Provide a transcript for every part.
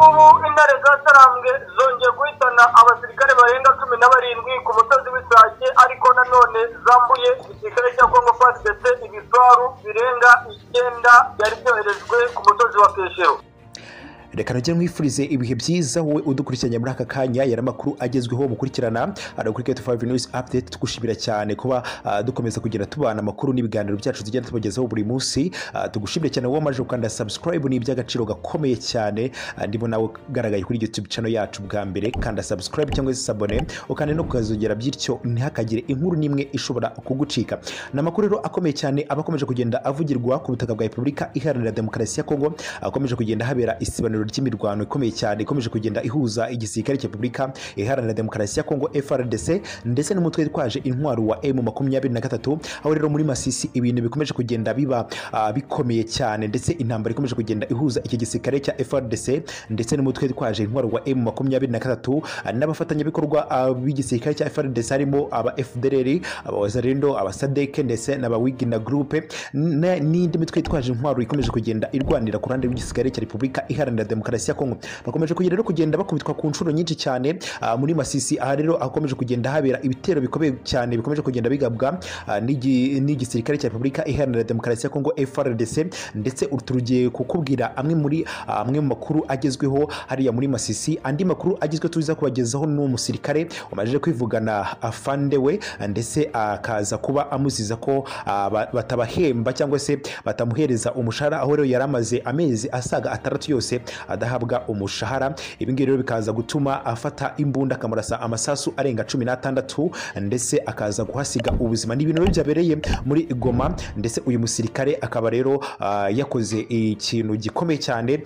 ngubu intare zasarambwe zongeye guhitana abasirikare barenga 17 ku musozi w'Isake, ariko nanone zambuye igisirikare cya Congo FARDC ibitwaro birenga 9 byari byoherejwe ku musozi wa Keshero. Reka nongere mwifurize ibihe byiza wowe udukurikiranye muri aka kanya yari amakuru agezweho mukurikirana kuri K25 News Update. Tugushimira cyane kuba dukomeza kugira tubana amakuru n'ibiganiro byacu tugenda tubagezaho buri munsi. Tugushimire cyane wowe maje ukanda subscribe, ni iby'agaciro gakomeye cyane. Ndimo nawe ugaragaye kuri YouTube channel yacu bwa mbere, kanda subscribe cyangwa se abone ukane no kuzogera byityo ntihakagire inkuru nimwe ishobora kugucika. Namakuru rero akomeye cyane abakomeje kugenda avugirwa ku butaka bwa Repubulika Iharanira Demokarasi ya Kongo, akomeje kugenda habera isibaniro ry'imirwano ikomeye cyane ikomeje kugenda ihuza igisirikare cya Repubulika Iharanira Demokarasi ya Kongo FARDC ndetse n'umutwe witwaje intwaro wa M23. Aho rero muri Masisi ibintu bikomeje kugenda biba bikomeye cyane, ndetse intambara ikomeje kugenda ihuza iki gisirikare cya FARDC ndetse n'umutwe witwaje intwaro wa M23 n'abafatanyabikorwa b'igisirikare cya FARDC harimo aba FDLR, aba Wazalendo, aba SADC ndetse n'aba Wigina Group n'indi mitwe yitwaje intwaro ikomeje kugenda irwanira ku ruhande rw'igisirikare cya Repubulika Iharanira Demokarasi ya Kongo. Bakomeje kugenda kugenda bakubitwa ku nshuro nyinshi cyane muri Masisi. Aha rero akomeje kugenda habera ibitero bikomeye cyane bikomeje kugenda bigabwa n'igisirikare cya Repubulika Iharanira Demokarasi ya Kongo FARDC, ndetse uturugiye kukubwira amwe mu makuru agezweho hariya muri Masisi. Andi makuru agezwe tuza kubagezaho n'umusirikare wamaje kwivugana afande we, ndetse akaza kuba amuziza ko batabahemba cyangwa se batamuhereza umushahara, aho rero yaramaze amezi asaga 6 yose adahabwa umushahara. Ibi ngibi rero bikaza gutuma afata imbunda akamurasa amasasu arenga 16 ndetse akaza guhasiga ubuzima. Ni ibintu byabereye muri Goma, ndetse uyu musirikare akaba rero yakoze ikintu gikomeye cyane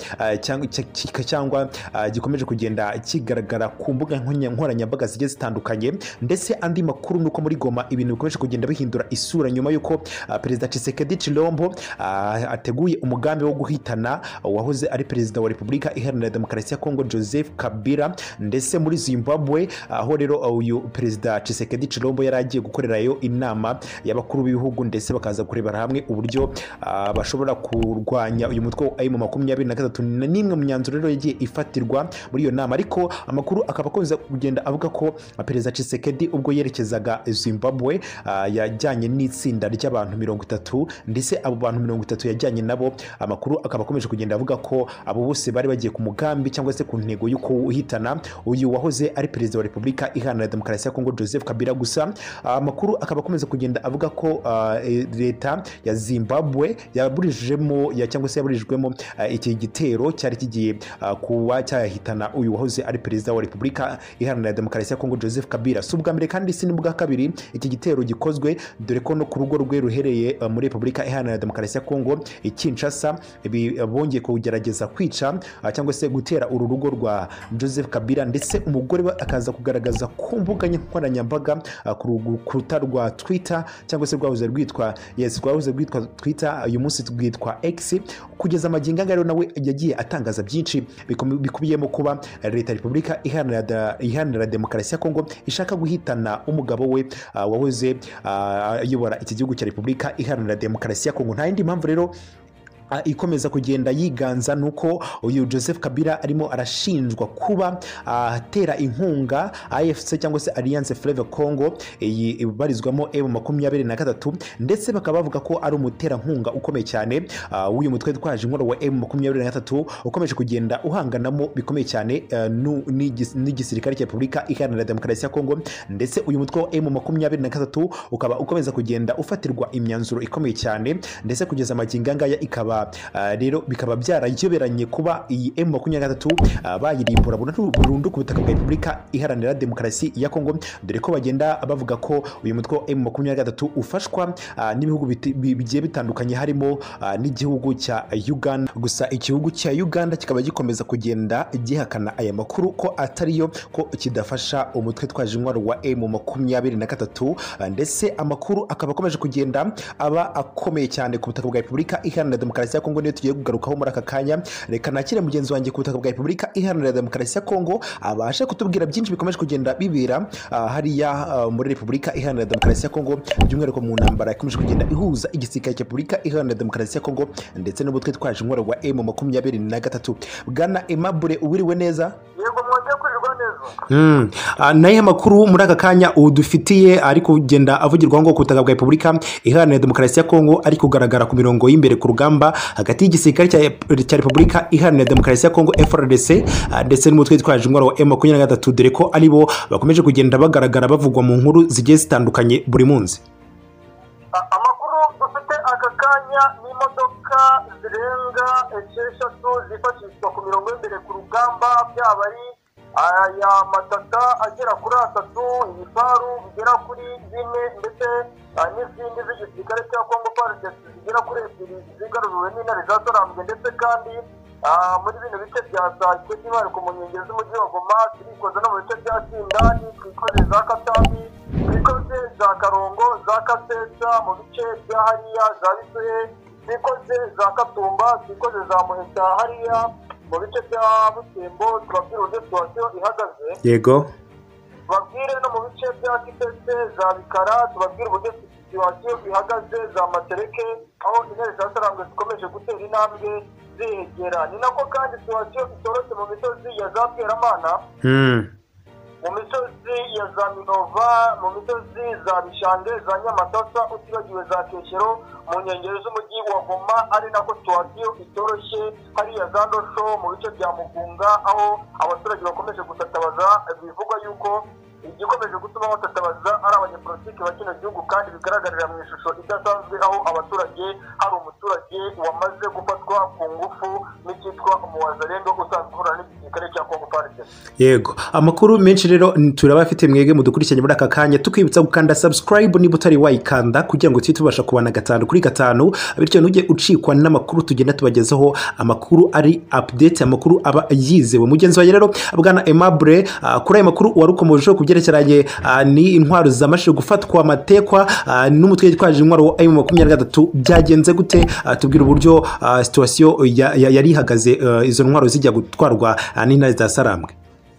cyangwa gikomeje kugenda kigaragara ku mbuga nkoranyambaga zigiye zitandukanye. Ndetse andi makuru nuko muri Goma ibintu bikomeje kugenda bihindura isura nyuma yuko Perezida Tshisekedi Tshilombo ateguye umugambi wo guhitana wahoze ari Perezida wa Repubulika Iharanira Demokarasi ya Kongo Joseph Kabila, ndetse muri Zimbabwe aho rero uyu Perezida Tshisekedi Tshilombo yaragiye gukorerayo inama y'abakuru b'ibihugu, ndetse bakaza kurebera hamwe uburyo bashobora kurwanya uyu mutwe wa M23. Nimwe mu myanzuro rero yagiye ifatirwa muri iyo nama, ariko amakuru akaba akomeza kugenda avuga ko Perezida Tshisekedi ubwo yerekezaga Zimbabwe yajyanye n'itsinda ry'abantu 30, ndetse abo bantu 30 yajyanye nabo. Amakuru akaba akomeje kugenda avuga ko abo bose bari bagiye ku mugambi cyangwa se ku ntego yo kuhitana uyu wahoze ari Perezida wa Repubulika Iharanira Demokarasi ya Kongo Joseph Kabila. Gusa amakuru akaba akomeza kugenda avuga ko leta ya Zimbabwe yaburijwemo iki gitero cyari kigiye kuba cyahitana uyu wahoze ari Perezida wa Repubulika Iharanira Demokarasi ya Kongo Joseph Kabila. Si ubwa mbere kandi si n'ubwa kabiri iki gitero gikozwe, dore ko no ku rugo rwe ruhereye muri Repubulika Iharanira Demokarasi ya Kongo Kinshasa bongeye kugerageza kwica cyangwa se gutera uru rugo rwa Joseph Kabila, ndetse umugore we akaza kugaragaza ku mbuga nkoranyambaga ku rukuta rwa Twitter cyangwa se rwahoze rwitwa Twitter, uyu munsi rwitwa X. Kugeza amagingo rero nawe yagiye atangaza byinshi bikubiyemo kuba leta ya Repubulika Iharanira Demokarasi ya Kongo ishaka guhitana umugabo we wahoze ayobora iki gihugu cya Repubulika Iharanira Demokarasi ya Kongo. Nta yindi mpamvu rero ikomeza kugenda yiganza nuko uyu Joseph Kabila arimo arashinjwa kuba atera inkunga AFC cyangwa se Alliance Fleuve Congo ibarizwamo M23, ndetse bakaba bavuga ko ari umutera nkunga ukomeye cyane w'uyu mutwe twaje inkoro wa M23 ukomeje kugenda uhanganamo bikomeye cyane n'igisirikare cya Repubulika Iharanira Demokarasi ya Kongo. Ndetse uyu mutwe wa M23 ukaba ukomeza kugenda ufatirwa imyanzuro ikomeye cyane, ndetse kugeza amagingo ngaya ikaba rero bikaba byarayoberanye kuba iyi M23 bayirimbura burundu ku butaka bwa Repubulika Iharanira Demokarasi ya Kongo, dore ko bagenda bavuga ko uyu mutwe wa M23 ufashwa n'ibihugu bigiye bitandukanye harimo n'igihugu cya Uganda. Gusa igihugu cya Uganda kikaba gikomeza kugenda gihakana aya makuru ko atariyo, ko kidafasha umutwe twaje intwaro wa M23, ndetse amakuru akaba akomeje kugenda aba akomeye cyane ku butaka bwa Repubulika Iharanira Demokarasi Demokarasi ya Kongo niyo tugiye kugarukaho muri aka kanya. Reka nakire mugenzi wanjye ku butaka bwa Repubulika Iharanira Demokarasi ya Kongo abashe kutubwira byinshi bikomeje kugenda bibera hariya muri Repubulika Iharanira Demokarasi ya Kongo, by'umwihariko mu ntambara ikomeje kugenda ihuza igisirikare cya Repubulika Iharanira Demokarasi ya Kongo ndetse n'ubutwe twaje intwaro wa M23. Bwana Aimable uwiriwe neza? Yego mwongeye kurirwa neza. Naye makuru muri aka kanya udufitiye ari kugenda avugirwa ngo ku butaka bwa Repubulika Iharanira Demokarasi ya Kongo ari kugaragara ku mirongo y'imbere ku rugamba hagati y'igisirikare cya Repubulika Iharanira Demokarasi ya Kongo FARDC ndetse n'umutwe twaje intwaro wa M23, dore ko ari bo bakomeje kugenda bagaragara bavugwa mu nkuru zigiye zitandukanye buri munsi. Amakuru dufite aka kanya n'imodoka zirenga 6 zifashishwa ku mirongo y'imbere ku rugamba, byaba ari aya matata agera kuri 3, ibifaru bigera kuri 4 ndetse n'izindi z'igisirikare cya Kongo FARDC zigera kuri 2 zigaruriwe n'intare za Sarambwe, ndetse kandi muri bino bice bya Sake by'umwihariko mu nkengero z'umujyi wa Goma, turikoze no mu bice bya Kindani, twikoze za Katambi, twikoze za Karongo, za Kasesa, mu bice bya hariya za Bisuhe, twikoze za Katumba, twikoze za Muheta hariya mu bice bya Butembo. Tubabwire uburyo situwasiyo ihagaze. Yego. Tubabwire no mu bice bya Kitese, za Bikara, tubabwire uburyo situwasiyo ihagaze, za Matereke, aho intare za Sarambwe zikomeje gutera intambwe zihegera. Ni nako kandi situwasiyo itoroshye mu misozi ya za Bweramana, mu misozi ya za Minova, mu misozi za Bishange, za Nyamatasa, utibagiwe za Keshero, mu nkengero z'umujyi wa Goma, ari nako situwasiyo itoroshye hariya za Ndosho mu bice bya Mugunga, aho abaturage bakomeje gutatabaza. Bivugwa yuko igikomeje gutuma batatabaza ari abanyepolitiki ba kino gihugu, kandi bigaragarira mu ishusho idasanzwe, aho abaturage hari umuturage wamaze gufatwa ku ngufu n'icyitwa umuwazarendo usanzwe uhura n'igisirikare cya Kongo FARDC. Yego, amakuru menshi rero turabafite mwege mudukurikiranye muri aka kanya, tukwibutsa gukanda subscribe niba utari wayikanda kugira ngo tujye tubasha kubana 5 kuri 5, bityo ntujye ucikwa n'amakuru tugenda tubagezaho, amakuru ari update, amakuru aba yizewe. Mugenzi wawe rero Bwana Aimable, kuri aya makuru warukomojeho kubyerekeranye ni intwaro zamashije gufatwa amatekwa n'umutwe twaje intwaro wa M23, byagenze gute? Tubwira uburyo situation yari ihagaze izo ntwaro zijya gutwarwa n'intare za Sarambwe.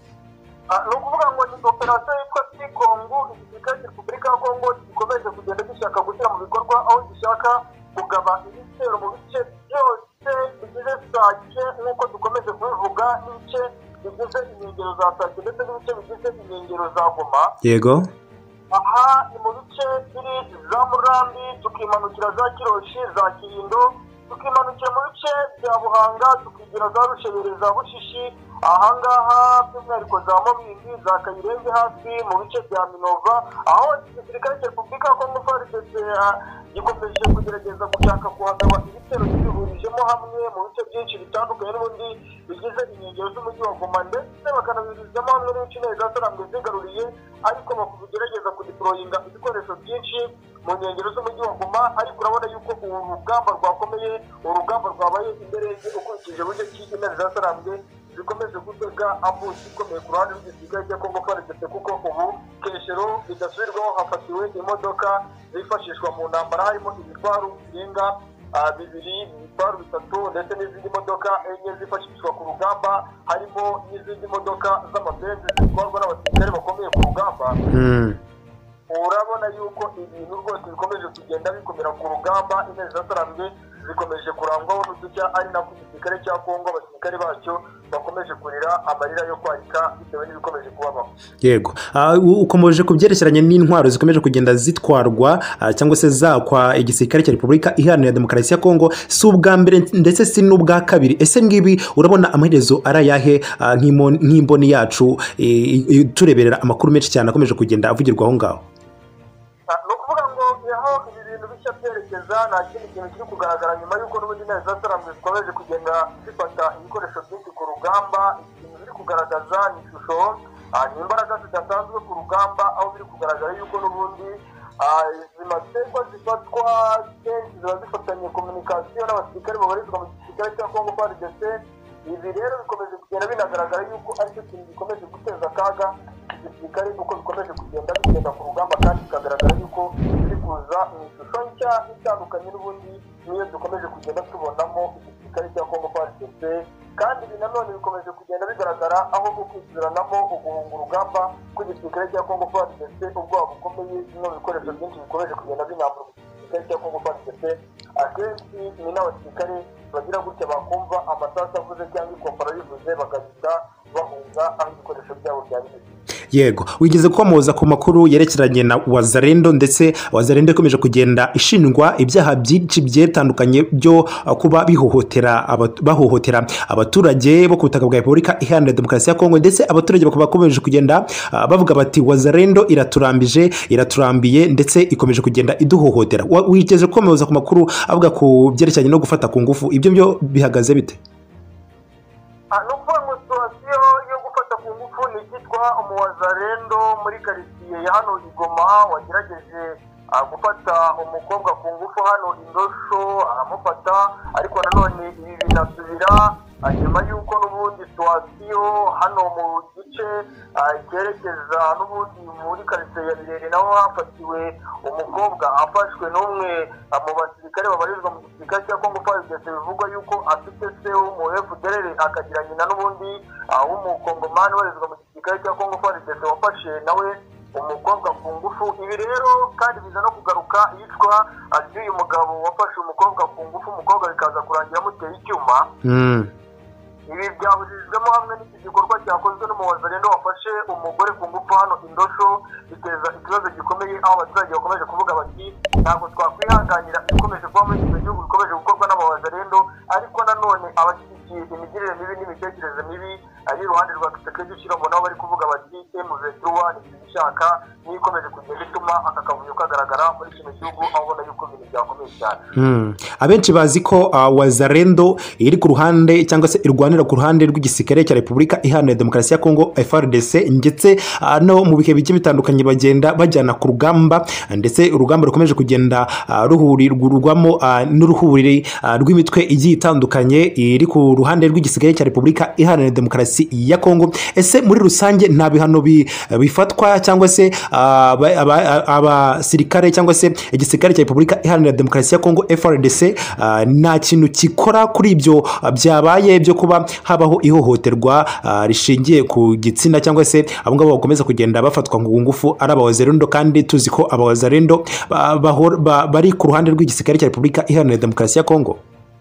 Ni ukuvuga ngo ni operasiyo yitwa Tikongo, igisirikare cya Repubulika ya Kongo gikomeje kugenda gishaka gushyira mu bikorwa, aho gishaka kugaba ibitero mu bice byose bigize Sake, nk'uko dukomeje kubivuga, n'ibice bigize inkengero za Sake ndetse n'ibice bigize inkengero za Goma. Yego. Aha ni mu bice biri za Murambi, tukimanukira za Kiroshi, za Kirindo, tukimanukira mu bice bya Buhanga, tukigira za Rushebere, za Bushishi, ahangaha by'umwihariko za Mubindi, za Kayirenge hafi mu bice bya Minova, aho igisirikare cya Repubulika ya Kongo FARDC gikomeje kugerageza gushaka kuhagaba ibitero bihurijemo hamwe mu bice byinshi bitandukanye n'ubundi bigize inkengero z'umujyi wa Goma, ndetse bakanabihurizamo hamwe n'ibice intare za Sarambwe zigaruriye, ariko bakugerageza kudiployinga ibikoresho byinshi mu nkengero z'umujyi wa Goma. Ariko urabona yuko uru rugamba rwakomeye, urugamba rwabaye imberege ukurikije uburyo ki intare za Sarambwe zikomeje gutega ambushi ikomeye ku ruhande rw'igisirikare cya Kongo FARDC, kuko ubu Keshero bidasubirwaho hafatiwe imodoka zifashishwa mu ntambara, harimo ibifaru birenga 2, ibifaru 3 ndetse n'izindi modoka 4 zifashishwa ku rugamba, harimo n'izindi modoka z'amabenzi zitwarwa n'abasirikare bakomeye ku rugamba. Urabona yuko ibintu rwose bikomeje kugenda bikomera ku rugamba, intare za Sarambwe zikomeje kurangwaho n'udushya, ari nako igisirikare cya Kongo abasirikare bacyo bakomeje kurira amarira yo kwarika bitewe n'ibikomeje kubabaho. Yego, ukomeje kubyerekeranye n'intwaro zikomeje kugenda zitwarwa cyangwa se zakwa igisirikare cya Repubulika Iharanira Demokarasi ya Kongo, si ubwa mbere ndetse si n'ubwa kabiri. Ese ngibi urabona amaherezo arayahe nk'imboni yacu tureberera amakuru menshi cyane akomeje kugenda avugirwa aho ngaho? Ni ukuvuga ngo aho ibi bintu bishya byerekeza, nta kindi kintu kiri kugaragara nyuma y'uko n'ubundi intare za Sarambwe zikomeje kugenda zifata ibikoresho byinshi ku rugamba. Ikintu biri kugaragaza ni ishusho, ni imbaraga zidasanzwe ku rugamba, aho biri kugaragara yuko n'ubundi izi mategeko zifatwa kenshi ziba zifatanye komunikasiyo n'abasirikare babarizwa mu gisirikare cya Kongo FARDC. Ibi rero bikomeje kugenda binagaragara yuko aricyo kintu gikomeje guteza akaga gisirikare uko bikomeje kugenda ku rugamba kandi bikagaragara yuko biri kuza mu ishusho nshya itandukanye n'ubundi niyo dukomeje kugenda tubonamo igisirikare cya Congo FARDC, kandi ibi nanone bikomeje kugenda bigaragara aho gukwisubiranamo uguhunga urugamba kw'igisirikare cya Congo FARDC, ubwoba bukomeye bimwe mu bikoresho byinshi bikomeje kugenda binambura igisirikare cya Congo FARDC. Akenshi ni n'abasirikare bagira gutya bakumva amasasu avuze cyangwa ikompara bivuze bagahita bahunga aho ibikoresho byabo byabigeze. Yego, wigeze komoza ku makuru yerekeranye na Wazalendo, ndetse Wazalendo ikomeje kugenda ishinjwa ibyaha byinshi byetandukanye byo kuba bahohotera abaturage bo ku butaka bwa Repubulika Iharanira Demokarasi ya Kongo, ndetse abaturage bakaba bakomeje kugenda bavuga bati Wazalendo iraturambiye ndetse ikomeje kugenda iduhohotera. Wigeze komoza ku makuru avuga ku byerekeranye no gufata ku ngufu, ibyo byo bihagaze bite? Umuwazalendo muri karitsiye ya hano Igoma wagerageje gufata umukobwa ku ngufu hano Indosho aramufata, ariko nanone ibi binasubira nyuma y'uko n'ubundi situwasiyo hano mu gice cyerekeza n'ubundi muri karitsiye ya Birere naho hafatiwe umukobwa afashwe n'umwe mu basirikare babarizwa mu gisirikare cya Congo FARDC, bivugwa yuko afite se w'umu FDLR akagira nyina n'ubundi w'umukongomani ubarizwa mu gisirikare cya Congo FARDC wafashe nawe umukobwa ku ngufu. Ibi rero kandi biza no kugaruka yitwa ry'uyu mugabo wafashe umukobwa ku ngufu, umukobwa bikaza kurangira amuteye icyuma. Ibi byahurijwemo hamwe n'iki gikorwa cyakozwe n'umuwazalendo wafashe umugore ku ngufu hano Indosho, biteza ikibazo gikomeye aho abaturage bakomeje kuvuga bati ntabwo twakwihanganira ibikomeje kuba muri iki gihugu bikomeje gukorwa n'abawazalendo, ariko nanone abashyigikiye imigirire mibi n'imitekerereze mibi ari iruhande rwa Kisekedi Chilombo nabo bari kuvuga bati M23 ishaka niyo ikomeje kugenda ituma aka kavuyo kagaragara muri kino gihugu, aho ubona yuko ibintu byakomeye cyane. Abenshi bazi ko Wazalendo iri ku ruhande cyangwa se irwanira ku ruhande rw'igisirikare cya Repubulika Iharanira Demokarasi ya Kongo FARDC, ndetse no mu bihe bigiye bitandukanye bagenda bajyana ku rugamba, ndetse urugamba rukomeje kugenda ruhurirwamo n'uruhurire rw'imitwe igiye itandukanye iri ku ruhande rw'igisirikare cya Repubulika Iharanira Demokarasi ya Kongo. Ese muri rusange nta bihano bifatwa cyangwa se abasirikare cyangwa se igisirikare cya Repubulika Iharanira Demokarasi ya Kongo FARDC nta kintu kikora kuri ibyo byabaye byo kuba habaho ihohoterwa rishingiye ku gitsina, cyangwa se abo ngabo bakomeza kugenda bafatwa ku ngufu ari abawazalendo, kandi tuzi ko abawazalendo bari ku ruhande rw'igisirikare cya Repubulika Iharanira Demokarasi ya Kongo?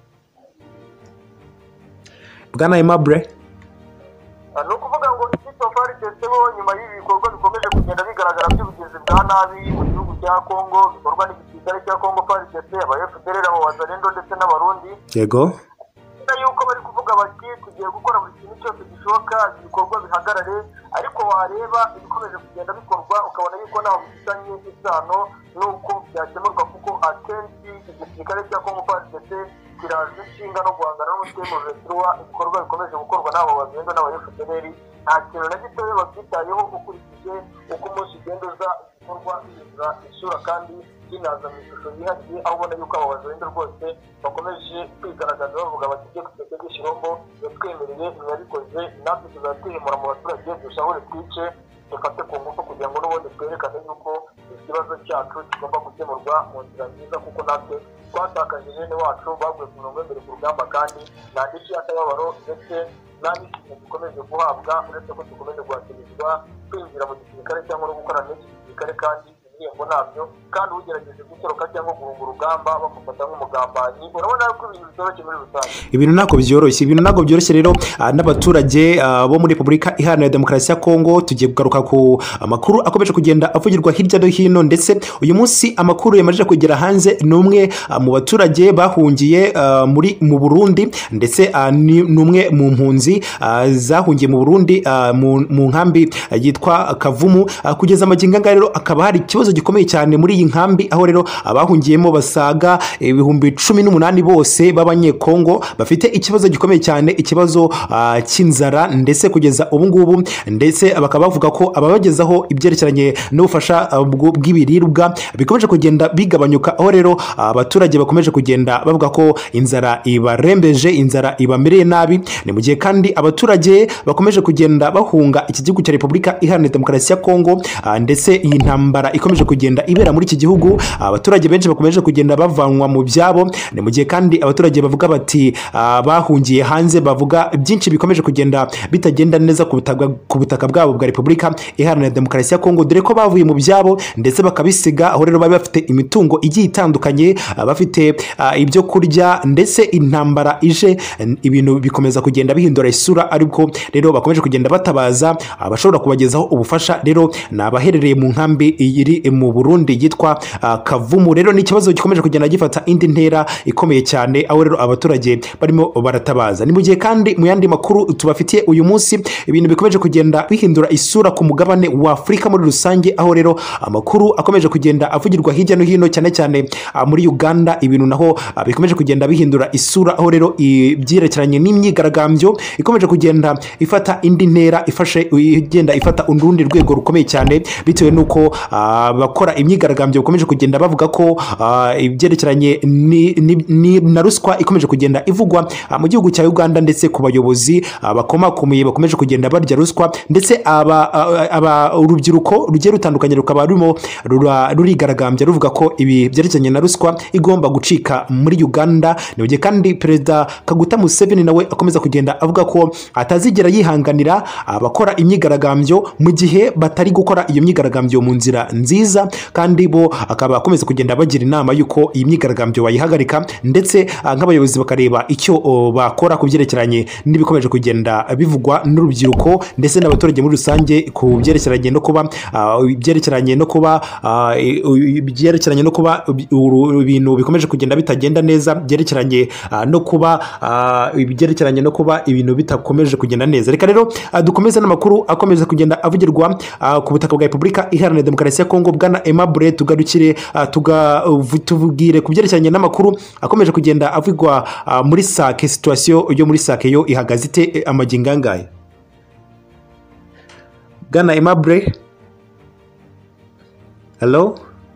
Bwana Aimable, ni ukuvuga ngo ikipe FARDC nyuma y'ibi bikorwa bikomeje kugenda bigaragara by'ubugizi bwa nabi mu gihugu cya Kongo bikorwa n'igisirikare cya Congo FARDC, aba FDLR, abawazalendo ndetse n'abarundi, yego, yuko bari kuvuga bati tugiye gukora buri kintu cyose gishoboka ibikorwa bihagarare, ariko wareba ibikomeje kugenda bikorwa ukabona yuko ntaho bifitanye isano n'uko byakemurwa, kuko akenshi igisirikare cya Congo FARDC kiraje inshinga no guhangana n'umutwe M23, ibikorwa bikomeje gukorwa n'abo bazendo n'aba FDLR nta kintu na gitoya babyitayeho ukurikije uko umunsi ugenda uza ibikorwa biza isura kandi binaza mu ishusho yihariye, aho ubona yuko abo bazendo rwose bakomeje kwigaragaza bavuga bati ibyo Kisekedi Chilombo yatwemereye ntiyabikoze, natwe tuzatihemura mu baturage dushahure twice dufate ku ngufu kugira ngo n'ubundi twerekane yuko ikibazo cyacu kigomba gukemurwa mu nzira nziza, kuko natwe twatakaje bene wacu baguye ku mirongo imbere ku rugamba, kandi nta ndishyi y'akababaro ndetse nta n'ikintu gikomeje guhabwa uretse ko dukomeje guhakirizwa kwinjira mu gisirikare cyangwa no gukorana n'iki gisirikare, kandi ibihembo nabyo, kandi ugerageje gutoroka cyangwa guhunga urugamba bamufata nk'umugambanyi. Urabona ko ibintu bitoroshye muri rusange, ibintu ntabwo byoroshye rero n'abaturage bo muri Repubulika Iharanira Demokarasi ya Kongo. Tugiye kugaruka ku amakuru akomeje kugenda avugirwa hirya no hino, ndetse uyu munsi amakuru yamaze kugera hanze n'umwe mu baturage bahungiye mu Burundi, ndetse n'umwe mu mpunzi zahungiye mu Burundi mu nkambi yitwa Kavumu. Kugeza amagingo anga rero akaba hari ikibazo ikibazo gikomeye cyane muri iyi nkambi, aho rero abahungiyemo basaga 18,000 bose b'abanyekongo bafite ikibazo gikomeye cyane, ikibazo cy'inzara, ndetse kugeza ubu ngubu ndetse bakaba bavuga ko ababagezaho ibyerekeranye n'ubufasha bw'ibiribwa bikomeje kugenda bigabanyuka, aho rero abaturage bakomeje kugenda bavuga ko inzara ibarembeje, inzara ibamereye nabi. Ni mu gihe kandi abaturage bakomeje kugenda bahunga iki gihugu cya Repubulika Iharanira Demokarasi ya Kongo, ndetse iyi ntambara ikomeje kugenda ibera muri iki gihugu, abaturage benshi bakomeje kugenda bavanwa mu byabo. Ni mu gihe kandi abaturage bavuga bati bahungiye hanze, bavuga byinshi bikomeje kugenda bitagenda neza ku butaka bwabo bwa Repubulika Iharanira Demokarasi ya Kongo, dore ko bavuye mu byabo ndetse bakabisiga, aho rero bari bafite imitungo igiye itandukanye, bafite ibyo kurya, ndetse intambara ije ibintu bikomeza kugenda bihindura isura, ariko rero bakomeje kugenda batabaza abashobora kubagezaho ubufasha. Rero ni abaherereye mu nkambi iri mu Burundi yitwa Kavumu. Rero ni ikibazo gikomeje kugenda gifata indi ntera ikomeye cyane, aho rero abaturage barimo baratabaza. Ni mu gihe kandi mu yandi makuru tubafitiye uyu munsi, ibintu bikomeje kugenda bihindura isura ku mugabane wa Afurika muri rusange, aho rero amakuru akomeje kugenda avugirwa hirya no hino, cyane cyane muri Uganda, ibintu naho bikomeje kugenda bihindura isura, aho rero ibyerekeranye n'imyigaragambyo ikomeje kugenda ifata indi ntera, igenda ifata urundi rwego rukomeye cyane, bitewe n'uko bakora imyigaragambyo bakomeje kugenda bavuga ko ibyerekeranye na ruswa ikomeje kugenda ivugwa mu gihugu cya Uganda, ndetse ku bayobozi bakomakomeye bakomeje kugenda barya ruswa, ndetse urubyiruko rugiye rutandukanye rukaba rurimo rurigaragambya ruvuga ko ibi byerekeranye na ruswa igomba gucika muri Uganda. Ni gihe kandi Perezida Kaguta Museveni nawe akomeza kugenda avuga ko atazigera yihanganira abakora imyigaragambyo mu gihe batari gukora iyo myigaragambyo mu nzira nziza, kandi bo akaba akomeza kugenda bagira inama y'uko iyi myigaragambyo bayihagarika, ndetse nk'abayobozi bakareba icyo bakora ku byerekeranye n'ibikomeje kugenda bivugwa n'urubyiruko ndetse n'abaturage muri rusange, ku byerekeranye no kuba ibintu bikomeje kugenda bitagenda neza, byerekeranye no kuba ibintu bitakomeje kugenda neza. Reka rero dukomeze n'amakuru akomeza kugenda avugirwa ku butaka bwa Repubulika Iharanira Demokarasi ya Kongo. Bwana Aimable tugarukire tubwire ku byerekeranye n'amakuru akomeje kugenda avugwa muri Sake. Situation yo muri Sake yo ihagaze ite amagingo angahe? Bwana Aimable, hello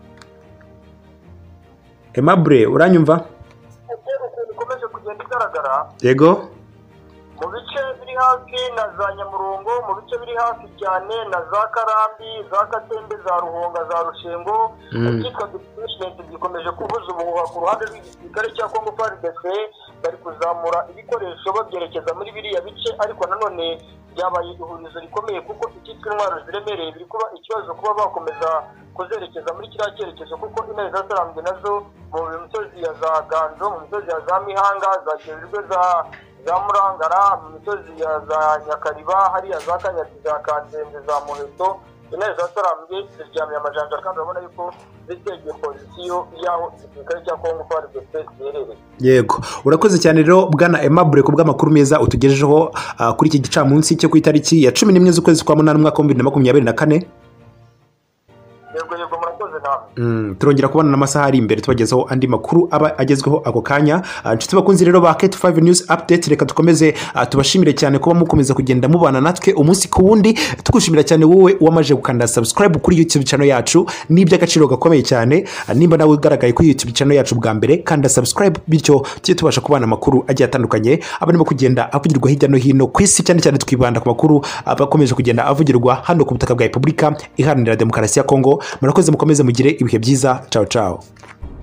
Aimable, uranyumva? Ikomeje kugenda igaragara, yego, mu bice biri hafi na za Nyamurongo, mu bice biri hafi cyane na za Karambi, za Katembe, za Ruhonga, za Rushengo, icyitwa Department gikomeje kuvuza ubuhuha ku ruhande rw'igisirikare cya Congo FARDC, bari kuzamura ibikoresho babyerekeza muri biriya bice, ariko nanone byabaye ihurizo rikomeye kuko icyitwa intwaro ziremereye biri kuba ikibazo kuba bakomeza kuzerekeza muri kiriya cyerekezo, kuko intare zasarambwe nazo mu misozi ya za Ganzo, mu misozi ya za Mihanga, za Kejwe, za Murangara, mu misozi ya za Nyakariba, hariya za Kanyati, za Kanzenze, za Muheto, intare zasarambwe ziryamye amajanja, kandi urabona yuko zitegeye pozisiyo y'aho igisirikare cya Congo FARDC giherereye. Yego, urakoze cyane rero Bwana Aimable ku bw'amakuru meza utugejejeho kuri iki gicamunsi cyo ku itariki ya 11 z'ukwezi kwa 8 mwaka wa 2024. Yego murakoze nawe. Turongera kubona n'amasaha ari imbere tubagezaho andi makuru aba agezweho ako kanya. Nshuti bakunzi rero ba K5 News Update, reka tukomeze tubashimire cyane kuba mukomeza kugenda mubana natwe umunsi ku wundi. Tugushimira cyane wowe wamaje gukanda subscribe kuri YouTube channel yacu, n'iby'agaciro gakomeye cyane. Nimba nawe ugaragaye kuri YouTube channel yacu bwa mbere, kanda subscribe bityo tujye tubasha kubana amakuru agiye atandukanye abanimo kugenda avugirwa hirya no hino ku isi, cyane cyane twibanda ku makuru abakomeje kugenda avugirwa hano ku butaka bwa Repubulika Iharanira Demokarasi ya Kongo. Murakoze, mukomeze mugire ibihe byiza. Ciao ciao.